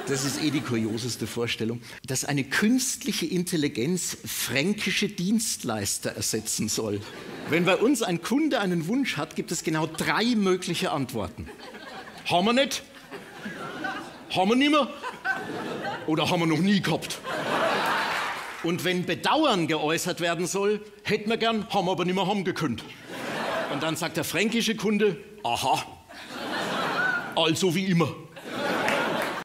Das ist eh die kurioseste Vorstellung, dass eine künstliche Intelligenz fränkische Dienstleister ersetzen soll. Wenn bei uns ein Kunde einen Wunsch hat, gibt es genau 3 mögliche Antworten. Haben wir nicht? Haben wir nicht mehr? Oder haben wir noch nie gehabt? Und wenn Bedauern geäußert werden soll, hätten wir gern, haben wir aber nicht mehr haben gekönnt. Und dann sagt der fränkische Kunde, aha, also wie immer.